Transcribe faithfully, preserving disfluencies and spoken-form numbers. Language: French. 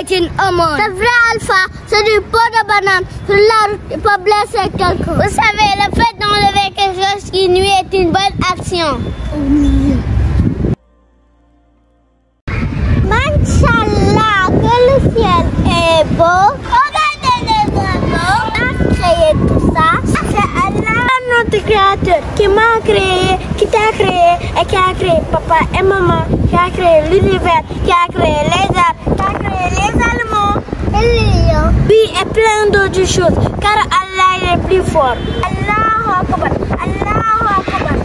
est une aumône. C'est vrai, Alpha, c'est du pot de banane. Sur la route, il peut blesser quelqu'un. Vous savez, le fait d'enlever quelque chose qui nuit est une bonne action. Oui. Machallah, que le ciel est beau. Regardez les oiseaux. Qui a créé tout ça? C'est Allah, notre créateur, qui m'a créé, qui t'a créé et qui a créé papa et maman, qui a créé l'univers, qui a créé les arbres, qui a créé les animaux et les lions. Oui, et plein d'autres choses, car Allah est le plus fort. Allahu Akbar, Allahu Akbar.